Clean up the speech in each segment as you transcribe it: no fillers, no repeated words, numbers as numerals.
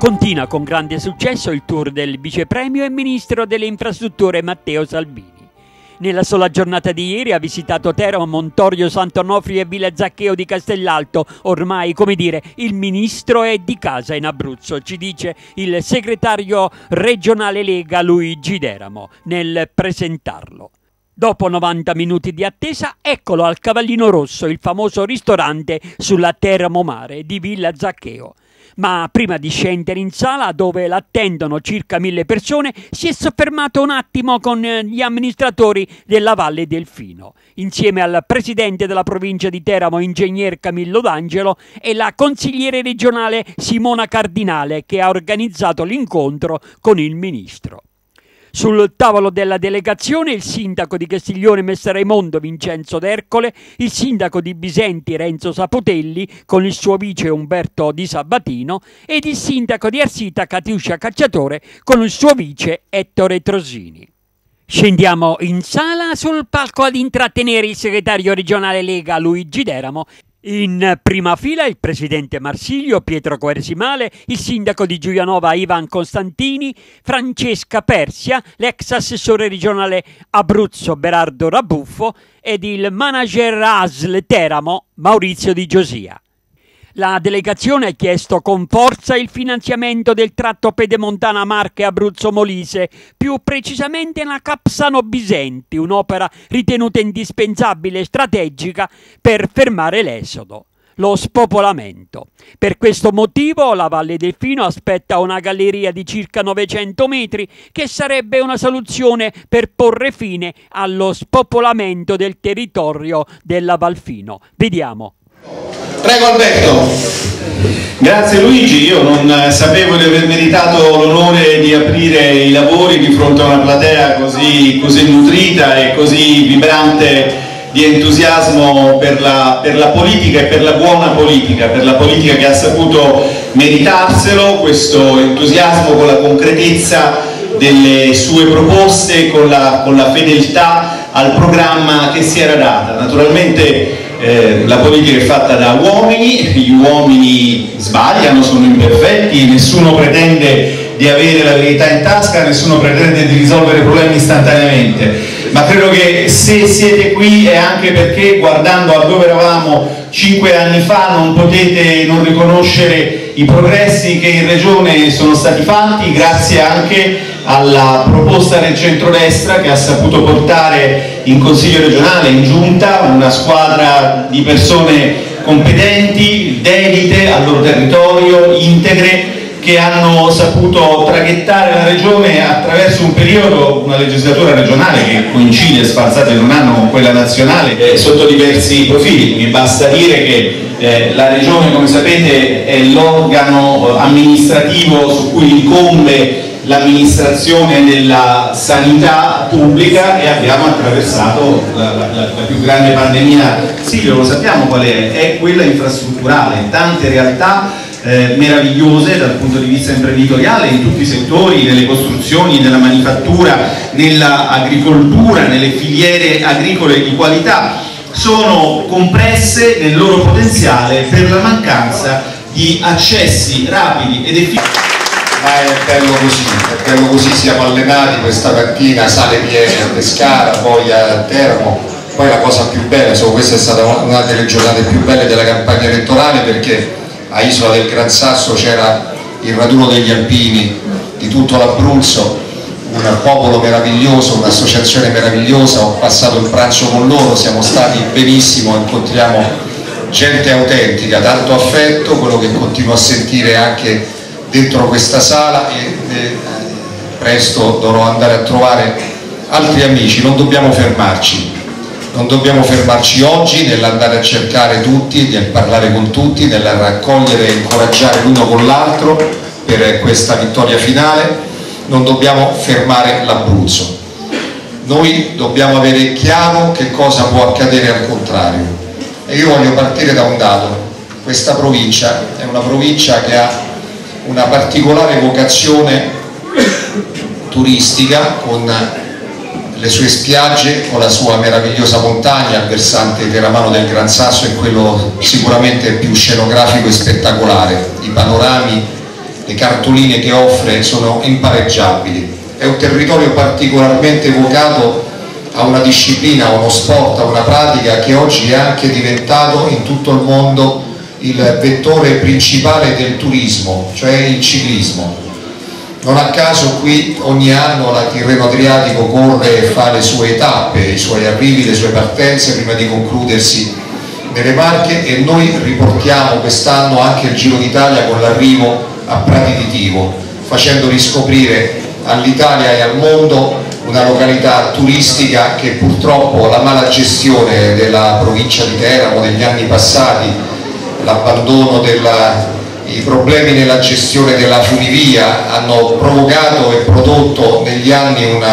Continua con grande successo il tour del vicepremio e ministro delle infrastrutture Matteo Salvini. Nella sola giornata di ieri ha visitato Teramo, Montorio, Sant'Onofrio e Villa Zaccheo di Castellalto. Ormai, come dire, il ministro è di casa in Abruzzo, ci dice il segretario regionale Lega Luigi Deramo nel presentarlo. Dopo 90 minuti di attesa, eccolo al Cavallino Rosso, il famoso ristorante sulla Teramo Mare di Villa Zaccheo. Ma prima di scendere in sala, dove l'attendono circa 1000 persone, si è soffermato un attimo con gli amministratori della Valle del Fino, insieme al presidente della provincia di Teramo, ingegner Camillo D'Angelo, e la consigliere regionale Simona Cardinale, che ha organizzato l'incontro con il ministro. Sul tavolo della delegazione il sindaco di Castiglione Messer Raimondo Vincenzo D'Ercole, il sindaco di Bisenti Renzo Sapotelli con il suo vice Umberto Di Sabatino ed il sindaco di Arsita Catiuscia Cacciatore con il suo vice Ettore Trosini. Scendiamo in sala, sul palco ad intrattenere il segretario regionale Lega Luigi Deramo. In prima fila il presidente Marsilio, Pietro Quaresimale, il sindaco di Giulianova Ivan Costantini, Francesca Persia, l'ex assessore regionale Abruzzo Berardo Rabuffo ed il manager ASL Teramo Maurizio Di Giosia. La delegazione ha chiesto con forza il finanziamento del tratto pedemontana Marche-Abruzzo-Molise, più precisamente la Capsano-Bisenti, un'opera ritenuta indispensabile e strategica per fermare l'esodo, lo spopolamento. Per questo motivo la Valle del Fino aspetta una galleria di circa 900 metri che sarebbe una soluzione per porre fine allo spopolamento del territorio della Valfino. Vediamo. Prego Alberto. Grazie Luigi, io non sapevo di aver meritato l'onore di aprire i lavori di fronte a una platea così nutrita e così vibrante di entusiasmo per la politica e per la buona politica, per la politica che ha saputo meritarselo, questo entusiasmo con la concretezza delle sue proposte, con la fedeltà al programma che si era data. Naturalmente la politica è fatta da uomini, gli uomini sbagliano, sono imperfetti, nessuno pretende di avere la verità in tasca, nessuno pretende di risolvere problemi istantaneamente, ma credo che se siete qui è anche perché, guardando a dove eravamo 5 anni fa, non potete non riconoscere i progressi che in Regione sono stati fatti, grazie anche alla proposta del centrodestra che ha saputo portare in Consiglio regionale, in Giunta, una squadra di persone competenti, dedite al loro territorio, integre, che hanno saputo traghettare la Regione attraverso un periodo, una legislatura regionale che coincide, sfalsate in un anno, con quella nazionale, sotto diversi profili. Mi basta dire che la Regione, come sapete, è l'organo amministrativo su cui incombe l'amministrazione della sanità pubblica e abbiamo attraversato la più grande pandemia, sì, lo sappiamo qual è quella infrastrutturale, tante realtà meravigliose dal punto di vista imprenditoriale in tutti i settori, nelle costruzioni, nella manifattura, nell'agricoltura, nelle filiere agricole di qualità, sono compresse nel loro potenziale per la mancanza di accessi rapidi ed efficaci. Ma è bello così, siamo allenati questa mattina, sale piene a Pescara, poi a Teramo, poi la cosa più bella, insomma, questa è stata una delle giornate più belle della campagna elettorale, perché a Isola del Gran Sasso c'era il raduno degli alpini di tutto l'Abruzzo, un popolo meraviglioso, un'associazione meravigliosa, ho passato il pranzo con loro, siamo stati benissimo, incontriamo gente autentica, tanto affetto, quello che continuo a sentire anche dentro questa sala, e presto dovrò andare a trovare altri amici. Non dobbiamo fermarci oggi nell'andare a cercare tutti, nel parlare con tutti, nel raccogliere e incoraggiare l'uno con l'altro per questa vittoria finale. Non dobbiamo fermare l'Abruzzo, noi dobbiamo avere chiaro che cosa può accadere al contrario, e io voglio partire da un dato. Questa provincia è una provincia che ha una particolare vocazione turistica, con le sue spiagge, con la sua meravigliosa montagna, il versante teramano del Gran Sasso è quello sicuramente più scenografico e spettacolare, i panorami le cartoline che offre sono impareggiabili. È un territorio particolarmente vocato a una disciplina, a uno sport, a una pratica che oggi è anche diventato in tutto il mondo il vettore principale del turismo, cioè il ciclismo. Non a caso qui ogni anno la Tirreno Adriatico corre e fa le sue tappe, i suoi arrivi, le sue partenze prima di concludersi nelle Marche, e noi riportiamo quest'anno anche il Giro d'Italia con l'arrivo a Prati di Tivo, facendo riscoprire all'Italia e al mondo una località turistica che purtroppo la mala gestione della provincia di Teramo negli anni passati, l'abbandono i problemi nella gestione della funivia hanno provocato e prodotto negli anni un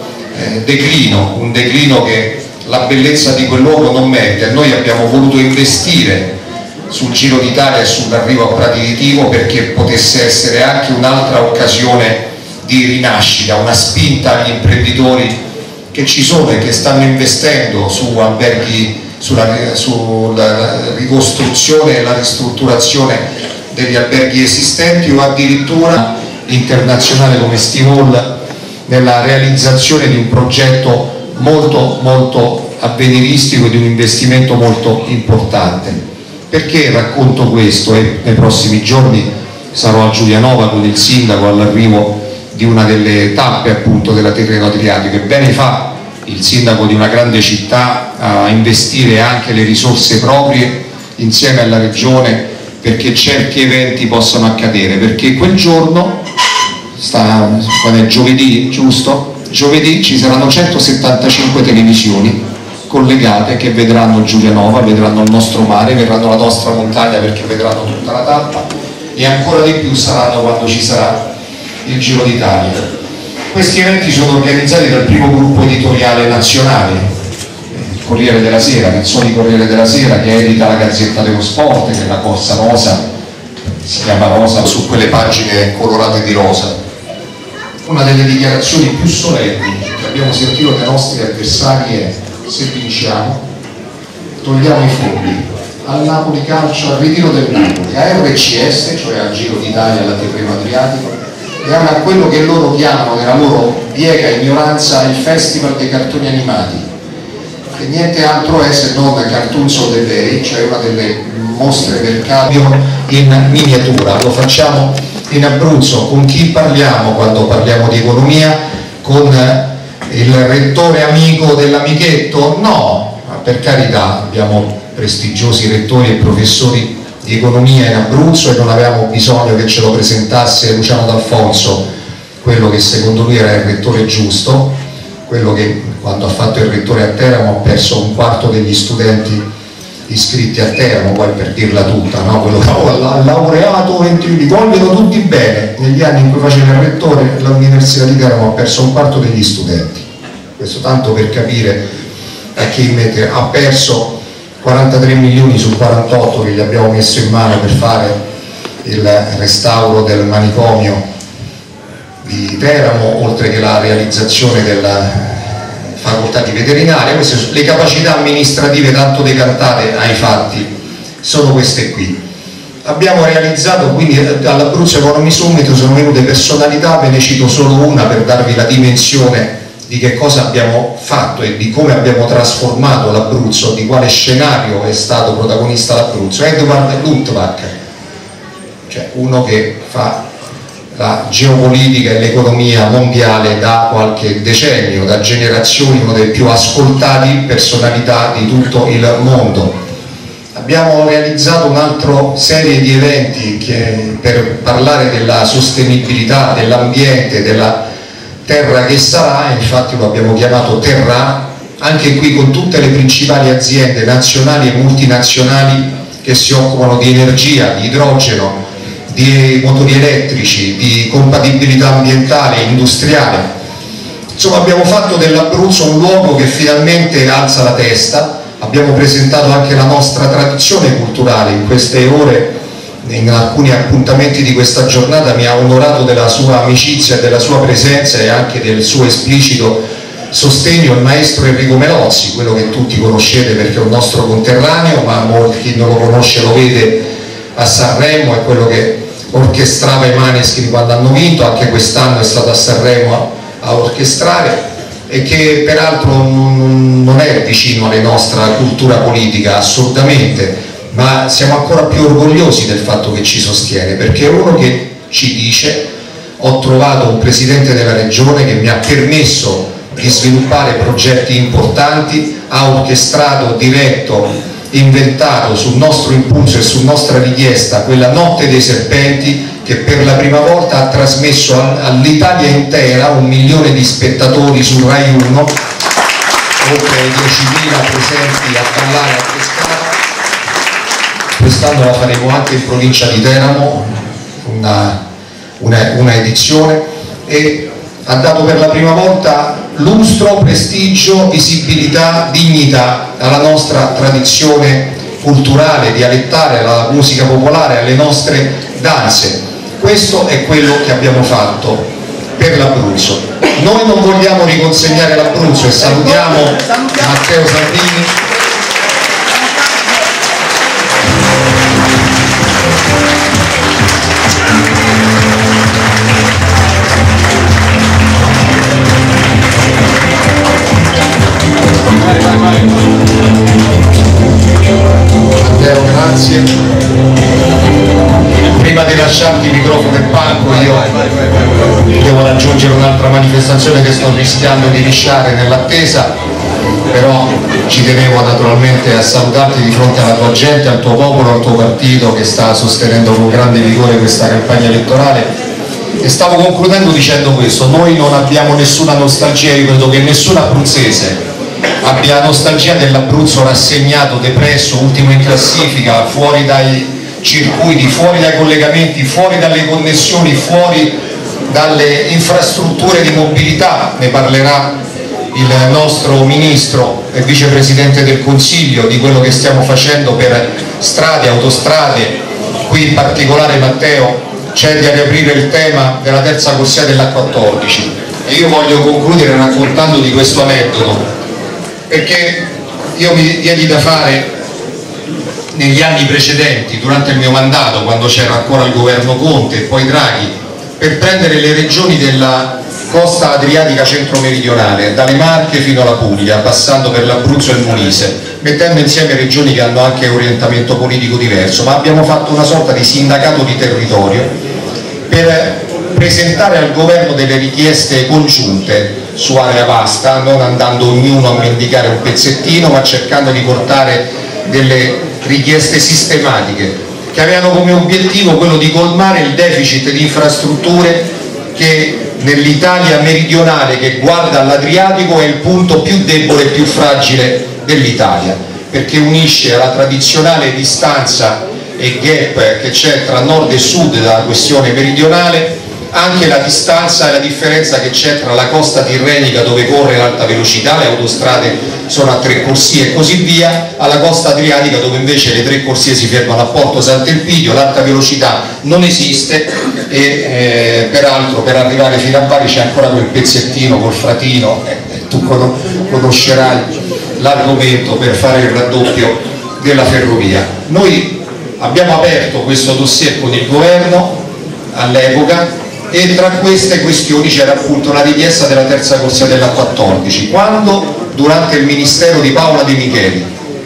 declino che la bellezza di quel luogo non merita. Noi abbiamo voluto investire sul Giro d'Italia e sull'arrivo a Prati di Tivo perché potesse essere anche un'altra occasione di rinascita, una spinta agli imprenditori che ci sono e che stanno investendo su alberghi, sulla ricostruzione e la ristrutturazione degli alberghi esistenti, o addirittura internazionale come Stivol nella realizzazione di un progetto molto avveniristico, di un investimento molto importante. Perché racconto questo? E nei prossimi giorni sarò a Giulianova con il sindaco all'arrivo di una delle tappe appunto della Tirreno Adriatico, e bene fa il sindaco di una grande città a investire anche le risorse proprie insieme alla regione perché certi eventi possano accadere, perché quel giorno, quando è giovedì, giusto? Giovedì ci saranno 175 televisioni collegate che vedranno Giulianova, vedranno il nostro mare, vedranno la nostra montagna perché vedranno tutta la tappa, e ancora di più saranno quando ci sarà il Giro d'Italia. Questi eventi sono organizzati dal primo gruppo editoriale nazionale, il Corriere della Sera, Canzoni Corriere della Sera, che edita la Gazzetta dello Sport, che è la Corsa Rosa, si chiama Rosa su quelle pagine colorate di rosa. Una delle dichiarazioni più solenni che abbiamo sentito dai nostri avversari è: se vinciamo togliamo i fondi al Napoli Calcio, al ritiro del Napoli, a RCS, cioè al Giro d'Italia, alla Tirreno Adriatico, e a quello che loro chiamano nella loro bieca ignoranza il Festival dei cartoni animati, che niente altro è se non Cartoons of the Day, cioè una delle mostre mercato in miniatura. Lo facciamo in Abruzzo. Con chi parliamo quando parliamo di economia? Con il rettore amico dell'amichetto? No, per carità, abbiamo prestigiosi rettori e professori di economia in Abruzzo e non avevamo bisogno che ce lo presentasse Luciano D'Alfonso, quello che secondo lui era il rettore giusto, quello che quando ha fatto il rettore a Teramo ha perso un quarto degli studenti iscritti a Teramo, poi per dirla tutta, no? Quello che ha laureato, li vogliono tutti bene. Negli anni in cui faceva il rettore l'Università di Teramo ha perso un quarto degli studenti. Questo tanto per capire a chi mette. Ha perso 43 milioni su 48 che gli abbiamo messo in mano per fare il restauro del manicomio di Teramo, oltre che la realizzazione della facoltà di veterinaria. Queste sono le capacità amministrative tanto decantate ai fatti, sono queste qui. Abbiamo realizzato quindi all'Abruzzo Economy Summit, sono venute personalità, ve ne cito solo una per darvi la dimensione di che cosa abbiamo fatto e di come abbiamo trasformato l'Abruzzo, di quale scenario è stato protagonista l'Abruzzo. Eduard Luttwak, cioè uno che fa la geopolitica e l'economia mondiale da qualche decennio, da generazioni, uno dei più ascoltati personalità di tutto il mondo. Abbiamo realizzato un'altra serie di eventi per parlare della sostenibilità, dell'ambiente, della terra che sarà, infatti lo abbiamo chiamato Terra, anche qui con tutte le principali aziende nazionali e multinazionali che si occupano di energia, di idrogeno, di motori elettrici, di compatibilità ambientale e industriale. Insomma, abbiamo fatto dell'Abruzzo un luogo che finalmente alza la testa. Abbiamo presentato anche la nostra tradizione culturale. In queste ore, in alcuni appuntamenti di questa giornata, mi ha onorato della sua amicizia, della sua presenza e anche del suo esplicito sostegno il maestro Enrico Melozzi, quello che tutti conoscete perché è un nostro conterraneo, ma chi non lo conosce lo vede a Sanremo, è quello che orchestrava i Maneskin quando hanno vinto, anche quest'anno è stato a Sanremo a orchestrare, e che peraltro non è vicino alla nostra cultura politica assolutamente, ma siamo ancora più orgogliosi del fatto che ci sostiene, perché è uno che ci dice: ho trovato un presidente della regione che mi ha permesso di sviluppare progetti importanti, ha orchestrato, diretto, inventato sul nostro impulso e su nostra richiesta quella Notte dei Serpenti, che per la prima volta ha trasmesso all'Italia intera 1 milione di spettatori su Rai 1, oltre ai 10.000 presenti a ballare a Pescara. Quest'anno la faremo anche in provincia di Teramo, una edizione, e ha dato per la prima volta lustro, prestigio, visibilità, dignità alla nostra tradizione culturale, dialettale, alla musica popolare, alle nostre danze. Questo è quello che abbiamo fatto per l'Abruzzo. Noi non vogliamo riconsegnare l'Abruzzo, e salutiamo Matteo Salvini. Matteo, grazie. Prima di lasciarti il microfono e il palco, io devo raggiungere un'altra manifestazione che sto rischiando di lisciare nell'attesa, però ci tenevo naturalmente a salutarti di fronte alla tua gente, al tuo popolo, al tuo partito che sta sostenendo con grande vigore questa campagna elettorale. E stavo concludendo dicendo questo: noi non abbiamo nessuna nostalgia, io credo che nessun abruzzese abbia nostalgia dell'Abruzzo rassegnato, depresso, ultimo in classifica, fuori dai circuiti, fuori dai collegamenti, fuori dalle connessioni, fuori dalle infrastrutture di mobilità. Ne parlerà il nostro Ministro e Vicepresidente del Consiglio di quello che stiamo facendo per strade, autostrade. Qui in particolare Matteo c'è di riaprire il tema della terza corsia della 14, e io voglio concludere raccontando di questo aneddoto, perché io mi diedi da fare negli anni precedenti, durante il mio mandato, quando c'era ancora il governo Conte e poi Draghi, per prendere le regioni della costa adriatica centro-meridionale, dalle Marche fino alla Puglia, passando per l'Abruzzo e il Molise, mettendo insieme regioni che hanno anche orientamento politico diverso, ma abbiamo fatto una sorta di sindacato di territorio per presentare al governo delle richieste congiunte su area vasta, non andando ognuno a mendicare un pezzettino, ma cercando di portare delle richieste sistematiche che avevano come obiettivo quello di colmare il deficit di infrastrutture che nell'Italia meridionale, che guarda all'Adriatico, è il punto più debole e più fragile dell'Italia, perché unisce la tradizionale distanza e gap che c'è tra nord e sud della questione meridionale, anche la distanza e la differenza che c'è tra la costa tirrenica, dove corre l'alta velocità, le autostrade sono a 3 corsie e così via, alla costa adriatica, dove invece le 3 corsie si fermano a Porto Sant'Elpidio, l'alta velocità non esiste, e peraltro per arrivare fino a Bari c'è ancora quel pezzettino col Fratino, tu conoscerai l'argomento, per fare il raddoppio della ferrovia. Noi abbiamo aperto questo dossier con il governo all'epoca, e tra queste questioni c'era appunto la richiesta della terza corsia della 14, quando durante il ministero di Paola De Micheli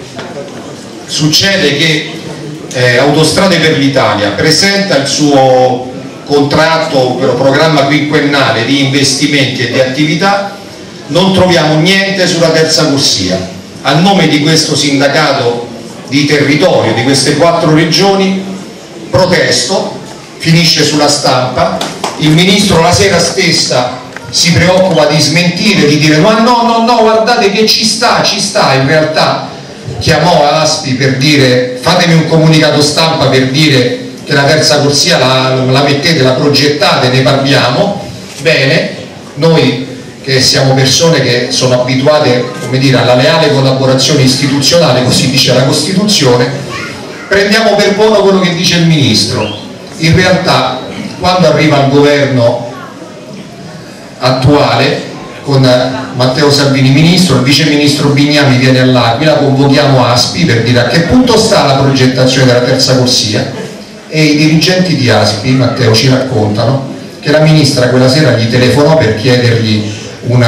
succede che Autostrade per l'Italia presenta il suo contratto, programma quinquennale di investimenti e di attività, non troviamo niente sulla terza corsia. A nome di questo sindacato di territorio di queste 4 regioni protesto, finisce sulla stampa, il ministro la sera stessa si preoccupa di smentire, di dire ma no, guardate che ci sta, in realtà chiamò Aspi per dire fatemi un comunicato stampa per dire che la terza corsia la mettete, la progettate, ne parliamo. Bene, noi che siamo persone che sono abituate, come dire, alla leale collaborazione istituzionale, così dice la Costituzione, prendiamo per buono quello che dice il ministro. In realtà quando arriva il governo attuale con Matteo Salvini ministro, il vice ministro Bignami viene all'Aquila, convochiamo Aspi per dire a che punto sta la progettazione della terza corsia, e i dirigenti di ASPI, Matteo, ci raccontano che la ministra quella sera gli telefonò per chiedergli un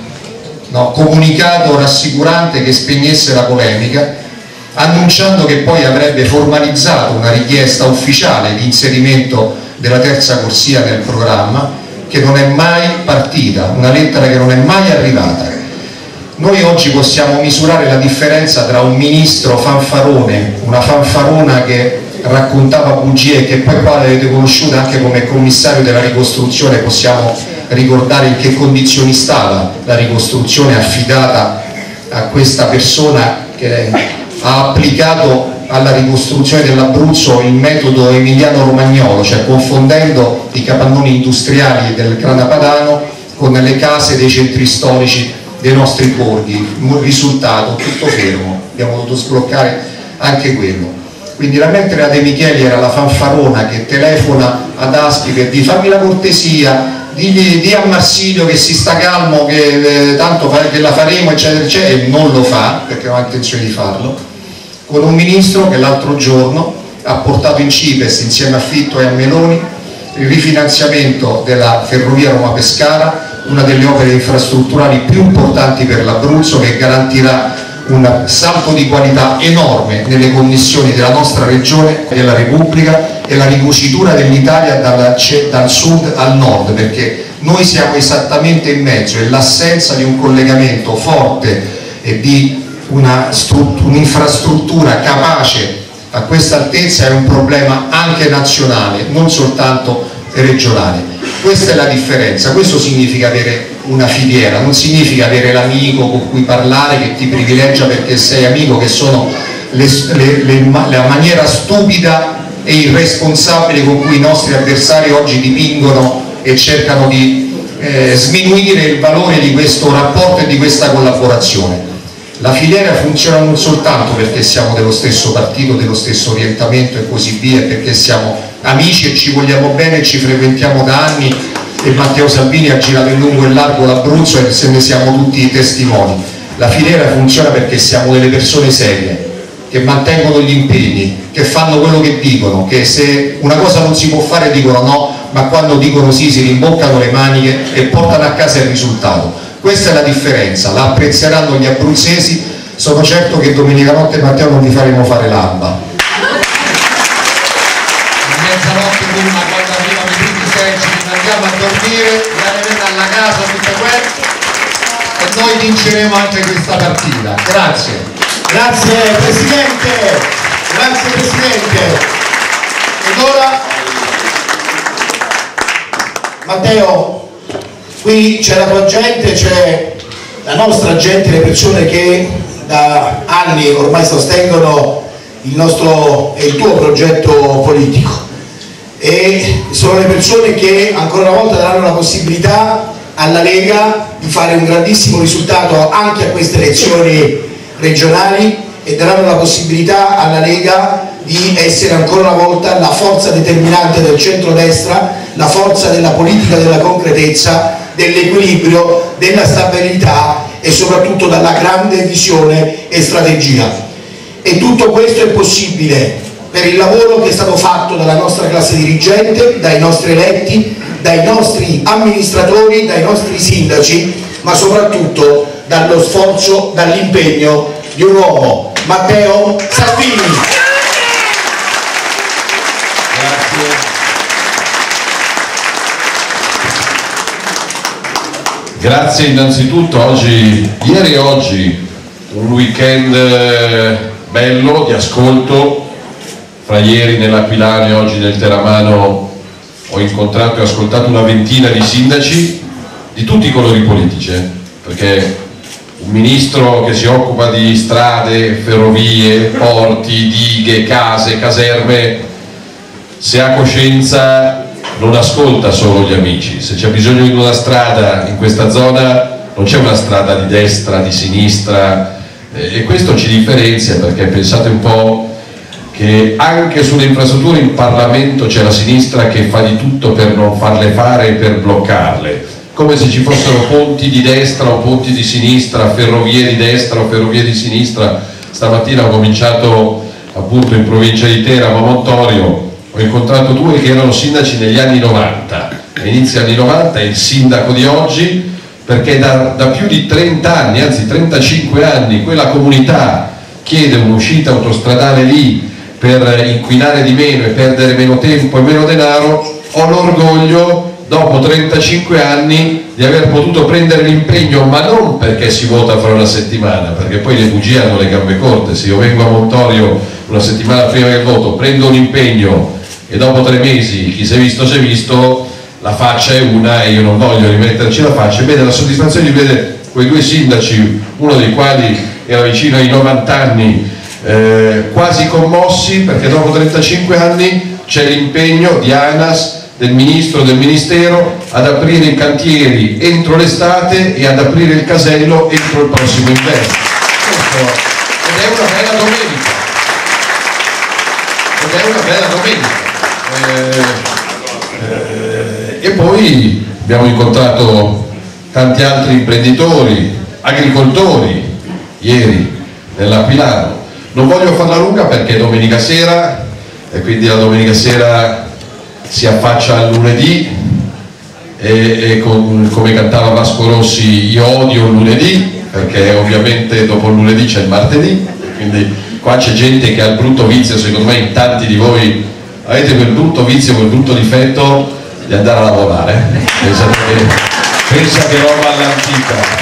comunicato rassicurante che spegnesse la polemica, annunciando che poi avrebbe formalizzato una richiesta ufficiale di inserimento della terza corsia nel programma, che non è mai partita, una lettera che non è mai arrivata. Noi oggi possiamo misurare la differenza tra un ministro fanfarone, una fanfarona che raccontava bugie e che poi qua l'avete conosciuta anche come commissario della ricostruzione. Possiamo ricordare in che condizioni stava la ricostruzione affidata a questa persona che ha applicato alla ricostruzione dell'Abruzzo il metodo emiliano-romagnolo, cioè confondendo i capannoni industriali del grana padano con le case dei centri storici dei nostri borghi. Il risultato tutto fermo, abbiamo dovuto sbloccare anche quello. Quindi mentre la De Micheli era la fanfarona che telefona ad Aspi per dire fammi la cortesia, di a Marsilio che si sta calmo, che tanto che la faremo eccetera eccetera, e non lo fa perché non ha intenzione di farlo, con un ministro che l'altro giorno ha portato in CIPES insieme a Fitto e a Meloni il rifinanziamento della ferrovia Roma-Pescara, una delle opere infrastrutturali più importanti per l'Abruzzo, che garantirà un salto di qualità enorme nelle connessioni della nostra regione e della Repubblica e la ricucitura dell'Italia dal sud al nord, perché noi siamo esattamente in mezzo e l'assenza di un collegamento forte e di un'infrastruttura capace a questa altezza è un problema anche nazionale, non soltanto regionale. Questa è la differenza. Questo significa avere una filiera, non significa avere l'amico con cui parlare che ti privilegia perché sei amico, che sono la maniera stupida e irresponsabile con cui i nostri avversari oggi dipingono e cercano di sminuire il valore di questo rapporto e di questa collaborazione. La filiera funziona non soltanto perché siamo dello stesso partito, dello stesso orientamento e così via, perché siamo amici e ci vogliamo bene e ci frequentiamo da anni, e Matteo Salvini ha girato in lungo e in largo l'Abruzzo e se ne siamo tutti testimoni. La filiera funziona perché siamo delle persone serie, che mantengono gli impegni, che fanno quello che dicono, che se una cosa non si può fare dicono no, ma quando dicono sì si rimboccano le maniche e portano a casa il risultato. Questa è la differenza, la apprezzeranno gli abruzzesi. Sono certo che domenica notte, Matteo, non vi faremo fare l'alba. In mezzanotte prima, quando arrivano i primi seggi, andiamo a dormire, andremo alla casa tutta questa e noi vinceremo anche questa partita. Grazie. Grazie Presidente, grazie Presidente. Ed ora Matteo, qui c'è la tua gente, c'è la nostra gente, le persone che da anni ormai sostengono il nostro e il tuo progetto politico, e sono le persone che ancora una volta daranno la possibilità alla Lega di fare un grandissimo risultato anche a queste elezioni regionali, e daranno la possibilità alla Lega di essere ancora una volta la forza determinante del centrodestra, la forza della politica della concretezza, dell'equilibrio, della stabilità e soprattutto dalla grande visione e strategia. E tutto questo è possibile per il lavoro che è stato fatto dalla nostra classe dirigente, dai nostri eletti, dai nostri amministratori, dai nostri sindaci, ma soprattutto dallo sforzo, dall'impegno di un uomo, Matteo Salvini. Grazie innanzitutto. Ieri e oggi un weekend bello di ascolto. Fra ieri nell'Aquilano e oggi nel Teramano ho incontrato e ascoltato una ventina di sindaci di tutti i colori politici, perché un ministro che si occupa di strade, ferrovie, porti, dighe, case, caserme, se ha coscienza non ascolta solo gli amici. Se c'è bisogno di una strada in questa zona non c'è una strada di destra, di sinistra, e questo ci differenzia, perché pensate un po' che anche sulle infrastrutture in Parlamento c'è la sinistra che fa di tutto per non farle fare e per bloccarle, come se ci fossero ponti di destra o ponti di sinistra, ferrovie di destra o ferrovie di sinistra. Stamattina ho cominciato appunto in provincia di Teramo a Montorio ho incontrato due che erano sindaci negli anni 90, inizio anni 90, e il sindaco di oggi, perché da più di 30 anni, anzi 35 anni, quella comunità chiede un'uscita autostradale lì per inquinare di meno e perdere meno tempo e meno denaro. Ho l'orgoglio, dopo 35 anni, di aver potuto prendere l'impegno, ma non perché si vota fra una settimana, perché poi le bugie hanno le gambe corte. Se io vengo a Montorio una settimana prima del voto, prendo un impegno e dopo 3 mesi chi si è visto, la faccia è una e io non voglio rimetterci la faccia. Vede la soddisfazione di vedere quei due sindaci, uno dei quali era vicino ai 90 anni, quasi commossi, perché dopo 35 anni c'è l'impegno di ANAS, del ministro, del ministero, ad aprire i cantieri entro l'estate e ad aprire il casello entro il prossimo inverno. Ed è una bella domenica. E poi abbiamo incontrato tanti altri imprenditori, agricoltori, ieri nell'Aquilano. Non voglio farla lunga perché è domenica sera, e quindi la domenica sera si affaccia al lunedì, e come cantava Vasco Rossi, io odio il lunedì, perché ovviamente dopo il lunedì c'è il martedì, quindi qua c'è gente che ha il brutto vizio, secondo me in tanti di voi avete quel brutto vizio, quel brutto difetto di andare a lavorare. Pensa che roba all'antica.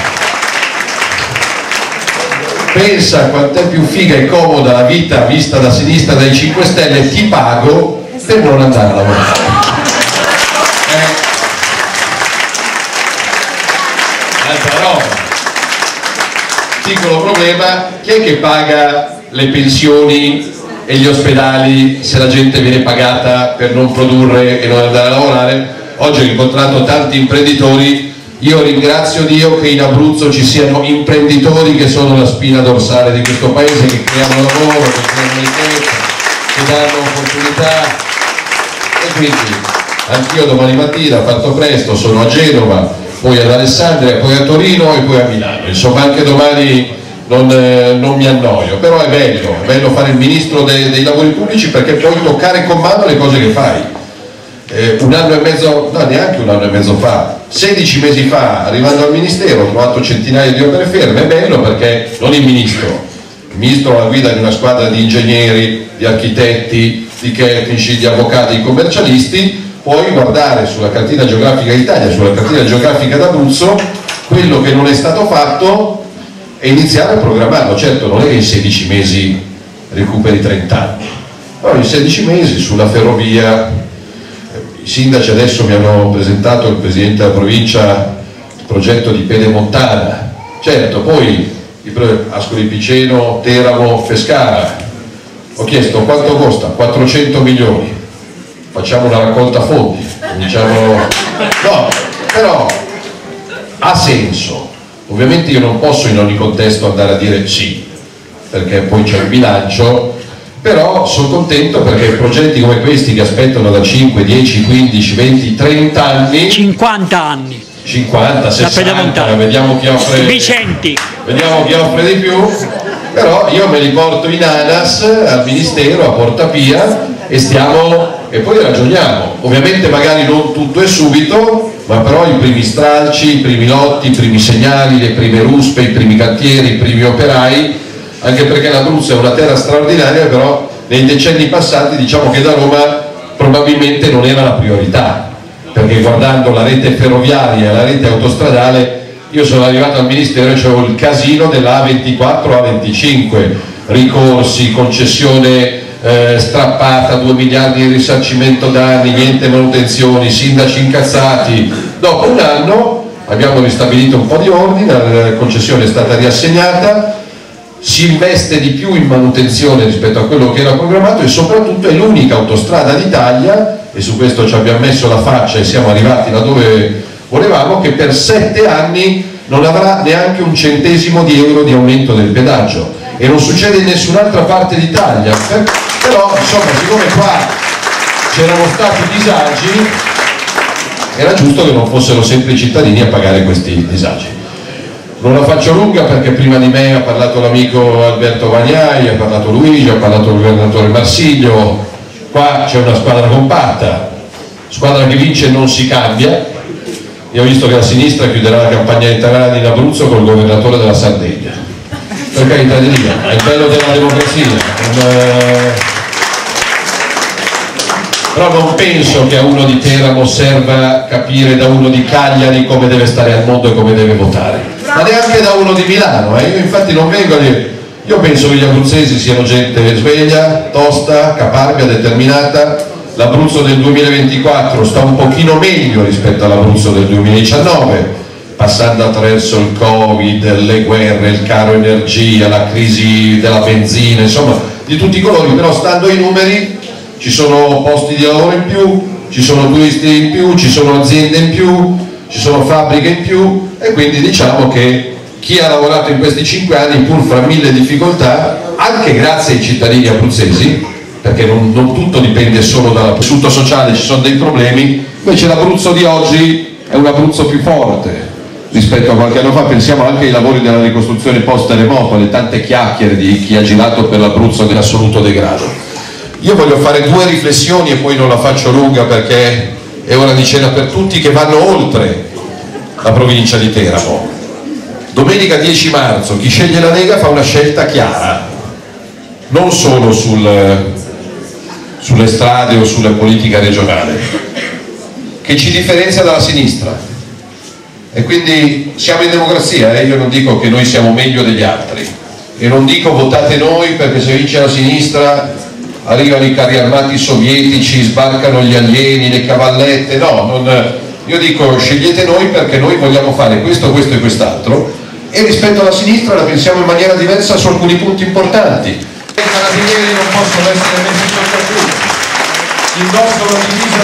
Pensa quant'è più figa e comoda la vita vista da sinistra dai 5 Stelle, ti pago per non andare a lavorare. Altra roba. Piccolo problema, chi è che paga le pensioni e gli ospedali se la gente viene pagata per non produrre e non andare a lavorare? Oggi ho incontrato tanti imprenditori. Io ringrazio Dio che in Abruzzo ci siano imprenditori che sono la spina dorsale di questo paese, che creano lavoro, che creano ricchezza, che danno opportunità. E quindi anch'io domani mattina, parto presto, sono a Genova, poi ad Alessandria, poi a Torino e poi a Milano. Insomma, anche domani non mi annoio, però è bello fare il ministro dei lavori pubblici, perché puoi toccare con mano le cose che fai. Un anno e mezzo, no, neanche un anno e mezzo fa, 16 mesi fa, arrivando al ministero, ho trovato centinaia di opere ferme. È bello perché non il ministro alla guida di una squadra di ingegneri, di architetti, di tecnici, di avvocati, di commercialisti, puoi guardare sulla cartina geografica d'Italia, sulla cartina geografica d'Abruzzo, quello che non è stato fatto e iniziare a programmarlo. Certo, non è che in 16 mesi recuperi 30 anni, però in 16 mesi sulla ferrovia. I sindaci adesso mi hanno presentato, il presidente della provincia, il progetto di Pedemontana. Certo, poi Ascoli Piceno, Teramo, Pescara. Ho chiesto quanto costa? 400 milioni. Facciamo una raccolta fondi. Diciamo... No, però ha senso. Ovviamente io non posso in ogni contesto andare a dire sì, perché poi c'è il bilancio. Però sono contento perché progetti come questi, che aspettano da 5, 10, 15, 20, 30 anni, 50 anni, 50, 60, vediamo chi offre, vediamo chi offre di più, però io me li porto in ANAS, al Ministero, a Porta Pia, e poi ragioniamo. Ovviamente magari non tutto è subito, ma però i primi stralci, i primi lotti, i primi segnali, le prime ruspe, i primi cantieri, i primi operai. Anche perché l'Abruzzo è una terra straordinaria, però nei decenni passati diciamo che da Roma probabilmente non era la priorità, perché guardando la rete ferroviaria e la rete autostradale, io sono arrivato al Ministero e c'avevo il casino della A24, A25, ricorsi, concessione strappata, 2 miliardi di risarcimento danni, niente manutenzioni, sindaci incazzati. Dopo un anno abbiamo ristabilito un po' di ordine, la concessione è stata riassegnata, si investe di più in manutenzione rispetto a quello che era programmato, e soprattutto è l'unica autostrada d'Italia, e su questo ci abbiamo messo la faccia e siamo arrivati da dove volevamo, che per 7 anni non avrà neanche un centesimo di euro di aumento del pedaggio, e non succede in nessun'altra parte d'Italia. Però insomma, siccome qua c'erano stati disagi, era giusto che non fossero sempre i cittadini a pagare questi disagi. Non la faccio lunga perché prima di me ha parlato l'amico Alberto Vagnai, ha parlato Luigi, ha parlato il governatore Marsiglio. qua c'è una squadra compatta, squadra che vince non si cambia. Io ho visto che la sinistra chiuderà la campagna elettorale in Abruzzo col governatore della Sardegna, per carità di Dio, è il bello della democrazia. Però non penso che a uno di Teramo serva capire da uno di Cagliari come deve stare al mondo e come deve votare, ma neanche da uno di Milano. Io infatti non vengo a dire, io penso che gli abruzzesi siano gente sveglia, tosta, caparbia, determinata. L'Abruzzo del 2024 sta un pochino meglio rispetto all'Abruzzo del 2019, passando attraverso il Covid, le guerre, il caro energia, la crisi della benzina, insomma di tutti i colori, però stando ai numeri ci sono posti di lavoro in più, ci sono turisti in più, ci sono aziende in più, ci sono fabbriche in più, e quindi diciamo che chi ha lavorato in questi 5 anni, pur fra mille difficoltà, anche grazie ai cittadini abruzzesi, perché non tutto dipende solo dal tessuto sociale, ci sono dei problemi, invece l'Abruzzo di oggi è un Abruzzo più forte rispetto a qualche anno fa. Pensiamo anche ai lavori della ricostruzione post terremoto, alle tante chiacchiere di chi ha girato per l'Abruzzo dell'assoluto degrado. Io voglio fare 2 riflessioni e poi non la faccio lunga perché è ora di cena per tutti, che vanno oltre la provincia di Teramo. Domenica 10 marzo chi sceglie la Lega fa una scelta chiara, non solo sulle strade o sulla politica regionale, che ci differenzia dalla sinistra, e quindi siamo in democrazia, io non dico che noi siamo meglio degli altri e non dico votate noi perché se vince la sinistra arrivano i carri armati sovietici, sbarcano gli alieni, le cavallette, no, io dico scegliete noi perché noi vogliamo fare questo, questo e quest'altro, e rispetto alla sinistra la pensiamo in maniera diversa su alcuni punti importanti. I carabinieri non possono essere messi sotto accusa, indossano la divisa,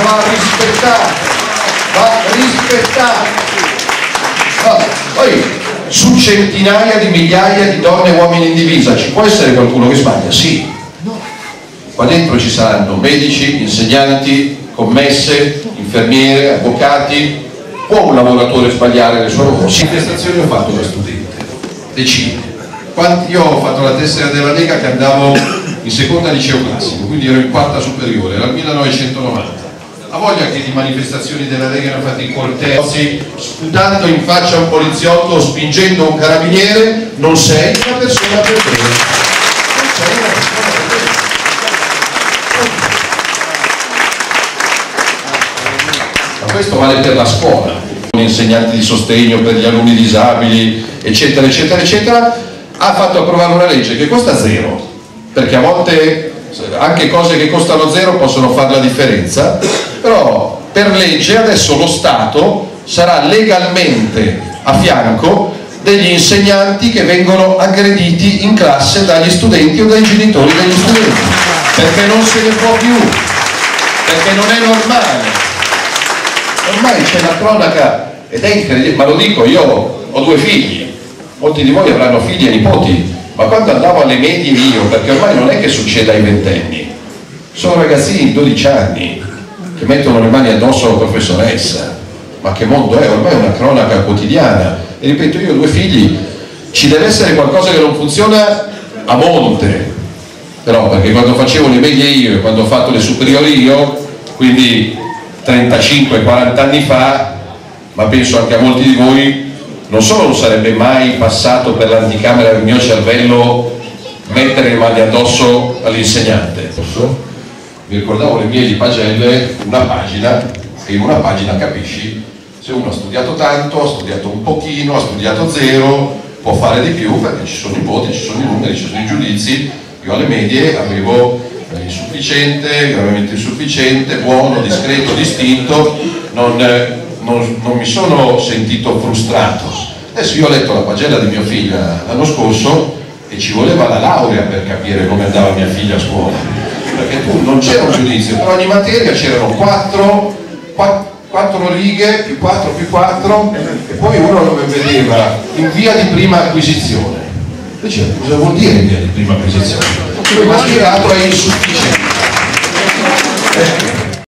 va rispettato. Poi su centinaia di migliaia di donne e uomini in divisa ci può essere qualcuno che sbaglia? Sì. Qua dentro ci saranno medici, insegnanti, commesse, infermiere, avvocati. Può un lavoratore sbagliare nel suo lavoro? Sì. Manifestazioni ho fatto da studente, decine. Io ho fatto la tessera della Lega che andavo in seconda liceo classico, quindi ero in quarta superiore, era il 1990. La voglia che di manifestazioni della Lega hanno fatto in cortei, sputando in faccia a un poliziotto o spingendo un carabiniere, non sei una persona per bene. Non sei una persona per bene. Ma questo vale per la scuola, gli insegnanti di sostegno per gli alunni disabili, eccetera, eccetera, eccetera. Ha fatto approvare una legge che costa 0, perché a volte anche cose che costano 0 possono fare la differenza, però per legge adesso lo Stato sarà legalmente a fianco degli insegnanti che vengono aggrediti in classe dagli studenti o dai genitori degli studenti, perché non se ne può più, perché non è normale. Ormai c'è la cronaca ed è incredibile, ma lo dico, io ho 2 figli, molti di voi avranno figli e nipoti, ma quando andavo alle medie io, perché ormai non è che succeda ai 20enni, sono ragazzini di 12 anni che mettono le mani addosso alla professoressa, ma che mondo è? Ormai è una cronaca quotidiana, e ripeto, io ho 2 figli, ci deve essere qualcosa che non funziona a monte, però perché quando facevo le medie io e quando ho fatto le superiori io, quindi 35-40 anni fa, ma penso anche a molti di voi, non solo non sarebbe mai passato per l'anticamera del mio cervello mettere le mani addosso all'insegnante. Mi ricordavo le mie di pagelle, una pagina, e in una pagina capisci se uno ha studiato tanto, ha studiato un pochino, ha studiato 0, può fare di più perché ci sono i voti, ci sono i numeri, ci sono i giudizi. Io alle medie avevo insufficiente, gravemente insufficiente, buono, discreto, distinto, non mi sono sentito frustrato. Adesso io ho letto la pagella di mia figlia l'anno scorso e ci voleva la laurea per capire come andava mia figlia a scuola, perché tu non c'era un giudizio, per ogni materia c'erano 4 righe, più 4 più 4, e poi uno lo vedeva in via di prima acquisizione. Diceva, cosa vuol dire in via di prima acquisizione? Poi mi ha spiegato è insufficiente.